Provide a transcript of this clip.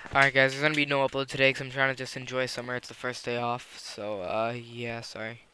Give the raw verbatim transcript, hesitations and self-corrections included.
Alright guys, there's gonna be no upload today because I'm trying to just enjoy summer. It's the first day off, so uh yeah, sorry.